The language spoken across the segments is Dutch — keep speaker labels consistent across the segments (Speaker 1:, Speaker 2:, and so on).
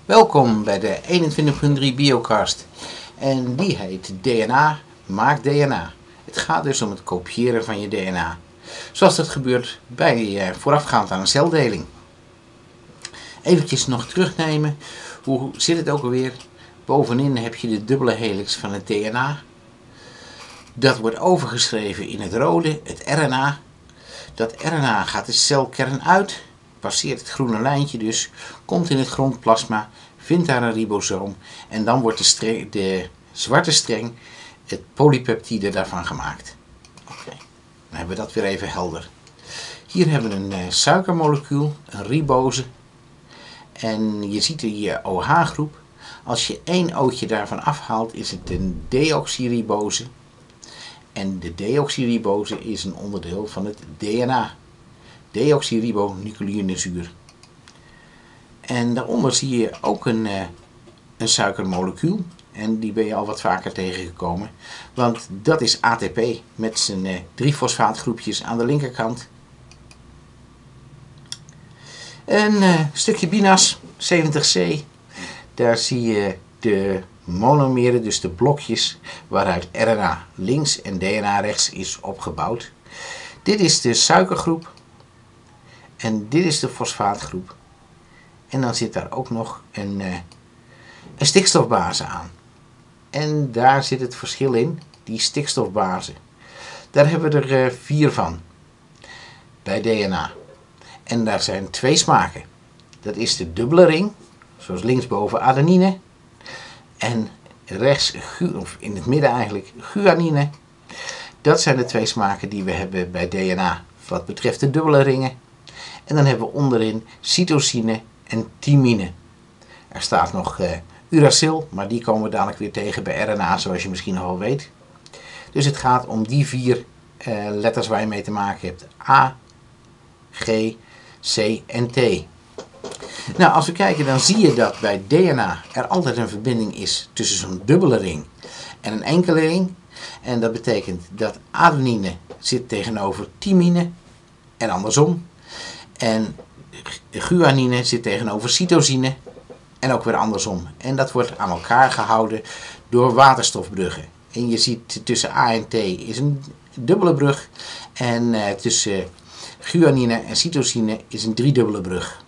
Speaker 1: Welkom bij de 21.3 Biocast en die heet DNA maakt DNA. Het gaat dus om het kopiëren van je DNA, zoals dat gebeurt bij voorafgaand aan een celdeling. Eventjes nog terugnemen, hoe zit het ook alweer? Bovenin heb je de dubbele helix van het DNA. Dat wordt overgeschreven in het rode, het RNA. Dat RNA gaat de celkern uit, passeert het groene lijntje dus, komt in het grondplasma, vindt daar een ribosoom en dan wordt de zwarte streng, het polypeptide daarvan gemaakt. Oké, dan hebben we dat weer even helder. Hier hebben we een suikermolecuul, een ribose. En je ziet hier OH-groep. Als je één O'tje daarvan afhaalt is het een deoxyribose. En de deoxyribose is een onderdeel van het DNA. Deoxyribonucleïnezuur. En daaronder zie je ook een suikermolecuul. En die ben je al wat vaker tegengekomen. Want dat is ATP met zijn 3 fosfaatgroepjes aan de linkerkant. Een stukje binas, 70C. Daar zie je de monomeren, dus de blokjes waaruit RNA links en DNA rechts is opgebouwd. Dit is de suikergroep en dit is de fosfaatgroep. En dan zit daar ook nog een stikstofbase aan. En daar zit het verschil in, die stikstofbase. Daar hebben we er 4 van bij DNA. En daar zijn 2 smaken. Dat is de dubbele ring, zoals linksboven adenine. En rechts, of in het midden eigenlijk, guanine. Dat zijn de 2 smaken die we hebben bij DNA wat betreft de dubbele ringen. En dan hebben we onderin cytosine en thymine. Er staat nog uracil, maar die komen we dadelijk weer tegen bij RNA, zoals je misschien al weet. Dus het gaat om die 4 letters waar je mee te maken hebt. A, G, C en T. Nou, als we kijken dan zie je dat bij DNA er altijd een verbinding is tussen zo'n dubbele ring en een enkele ring. En dat betekent dat adenine zit tegenover thymine en andersom. En guanine zit tegenover cytosine en ook weer andersom. En dat wordt aan elkaar gehouden door waterstofbruggen. En je ziet tussen A en T is een dubbele brug en tussen guanine en cytosine is een driedubbele brug.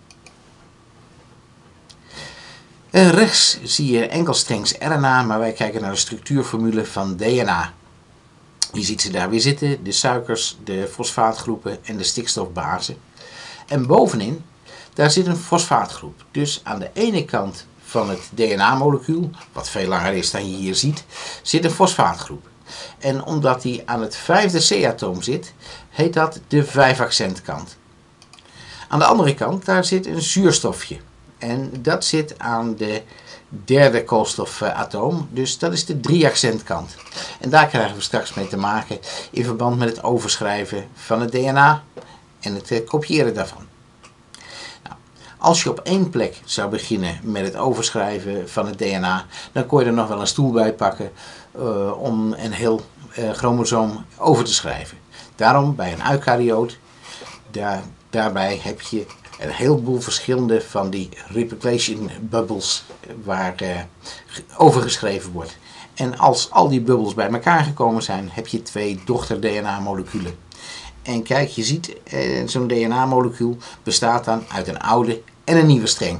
Speaker 1: Rechts zie je enkelstrengs RNA, maar wij kijken naar de structuurformule van DNA. Je ziet ze daar weer zitten, de suikers, de fosfaatgroepen en de stikstofbase. En bovenin, daar zit een fosfaatgroep. Dus aan de ene kant van het DNA-molecuul, wat veel langer is dan je hier ziet, zit een fosfaatgroep. En omdat die aan het 5e C-atoom zit, heet dat de 5-accentkant. Aan de andere kant, daar zit een zuurstofje. En dat zit aan de 3e koolstofatoom, dus dat is de 3-accentkant. En daar krijgen we straks mee te maken in verband met het overschrijven van het DNA en het kopiëren daarvan. Nou, als je op één plek zou beginnen met het overschrijven van het DNA, dan kon je er nog wel een stoel bij pakken om een heel chromosoom over te schrijven. Daarom bij een eukaryoot, daarbij heb je een heleboel verschillende van die replication bubbles waar overgeschreven wordt. En als al die bubbels bij elkaar gekomen zijn, heb je 2 dochter DNA moleculen. En kijk, je ziet, zo'n DNA molecuul bestaat dan uit een oude en een nieuwe streng.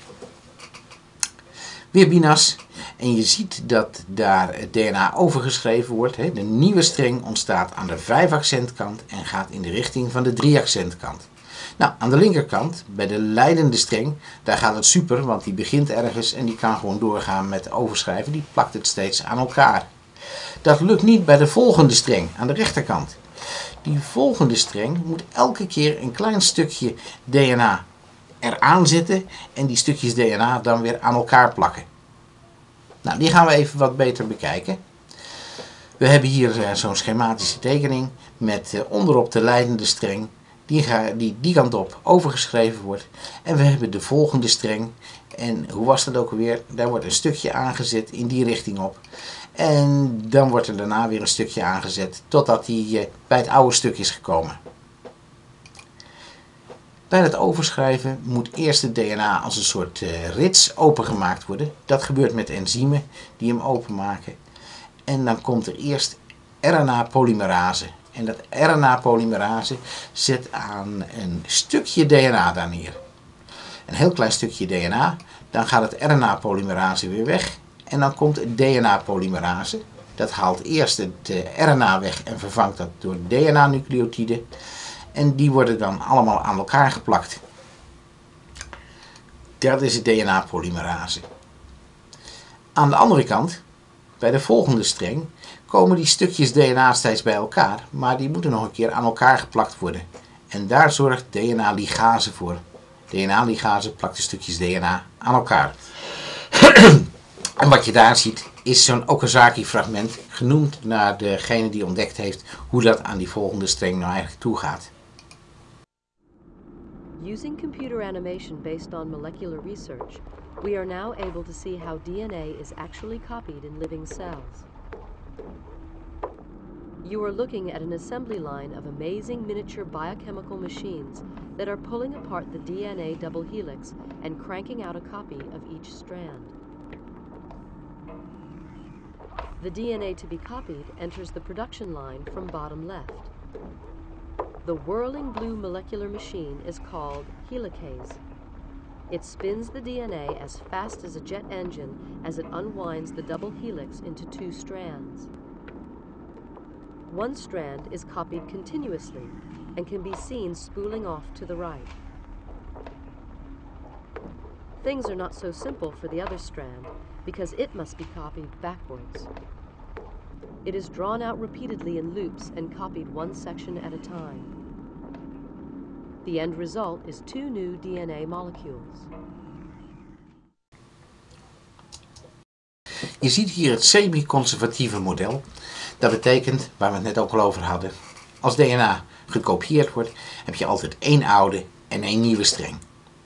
Speaker 1: Weer binas. En je ziet dat daar het DNA overgeschreven wordt. De nieuwe streng ontstaat aan de 5-accentkant en gaat in de richting van de 3-accentkant. Nou, aan de linkerkant, bij de leidende streng, daar gaat het super, want die begint ergens en die kan gewoon doorgaan met overschrijven. Die plakt het steeds aan elkaar. Dat lukt niet bij de volgende streng, aan de rechterkant. Die volgende streng moet elke keer een klein stukje DNA eraan zitten en die stukjes DNA dan weer aan elkaar plakken. Nou, die gaan we even wat beter bekijken. We hebben hier zo'n schematische tekening met onderop de leidende streng die kant op overgeschreven wordt. En we hebben de volgende streng. En hoe was dat ook alweer? Daar wordt een stukje aangezet in die richting op. En dan wordt er daarna weer een stukje aangezet totdat die bij het oude stuk is gekomen. Bij het overschrijven moet eerst het DNA als een soort rits opengemaakt worden. Dat gebeurt met enzymen die hem openmaken. En dan komt er eerst RNA-polymerase. En dat RNA-polymerase zet aan een stukje DNA daar neer. Een heel klein stukje DNA. Dan gaat het RNA-polymerase weer weg. En dan komt het DNA-polymerase. Dat haalt eerst het RNA weg en vervangt dat door DNA-nucleotiden. En die worden dan allemaal aan elkaar geplakt. Dat is het DNA-polymerase. Aan de andere kant, bij de volgende streng, komen die stukjes DNA steeds bij elkaar, maar die moeten nog een keer aan elkaar geplakt worden. En daar zorgt DNA-ligase voor. DNA-ligase plakt de stukjes DNA aan elkaar. En wat je daar ziet is zo'n Okazaki-fragment, genoemd naar degene die ontdekt heeft hoe dat aan die volgende streng nou eigenlijk toe gaat.
Speaker 2: Using computer animation based on molecular research, we are now able to see how DNA is actually copied in living cells. You are looking at an assembly line of amazing miniature biochemical machines that are pulling apart the DNA double helix and cranking out a copy of each strand. The DNA to be copied enters the production line from bottom left. The whirling blue molecular machine is called helicase. It spins the DNA as fast as a jet engine as it unwinds the double helix into two strands. One strand is copied continuously and can be seen spooling off to the right. Things are not so simple for the other strand because it must be copied backwards. It is drawn out repeatedly in loops and copied one section at a time. The end result is two new DNA molecules.
Speaker 1: Je ziet hier het semi-conservatieve model. Dat betekent, waar we het net ook al over hadden, als DNA gekopieerd wordt, heb je altijd één oude en één nieuwe streng.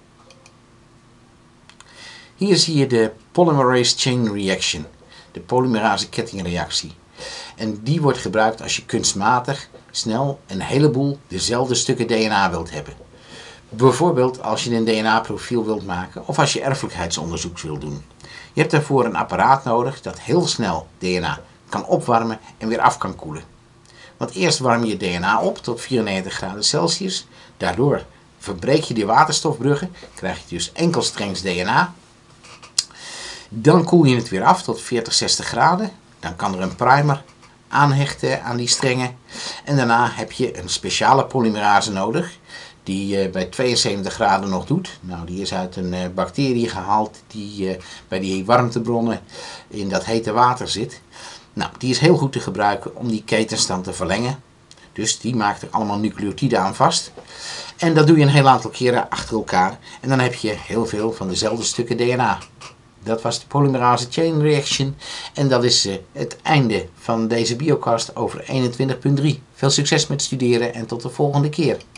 Speaker 1: Hier zie je de polymerase chain reaction, de polymerase kettingreactie. En die wordt gebruikt als je kunstmatig snel een heleboel dezelfde stukken DNA wilt hebben. Bijvoorbeeld als je een DNA-profiel wilt maken of als je erfelijkheidsonderzoek wilt doen. Je hebt daarvoor een apparaat nodig dat heel snel DNA kan opwarmen en weer af kan koelen. Want eerst warm je DNA op tot 94 graden Celsius. Daardoor verbreek je die waterstofbruggen, krijg je dus enkelstrengs DNA. Dan koel je het weer af tot 40-60 graden. Dan kan er een primer aanhechten aan die strengen. En daarna heb je een speciale polymerase nodig die bij 72 graden nog doet. Nou, die is uit een bacterie gehaald die bij die warmtebronnen in dat hete water zit. Nou, die is heel goed te gebruiken om die ketenstand te verlengen. Dus die maakt er allemaal nucleotiden aan vast. En dat doe je een heel aantal keren achter elkaar. En dan heb je heel veel van dezelfde stukken DNA. Dat was de polymerase chain reaction. En dat is het einde van deze biocast over 21.3. Veel succes met studeren en tot de volgende keer.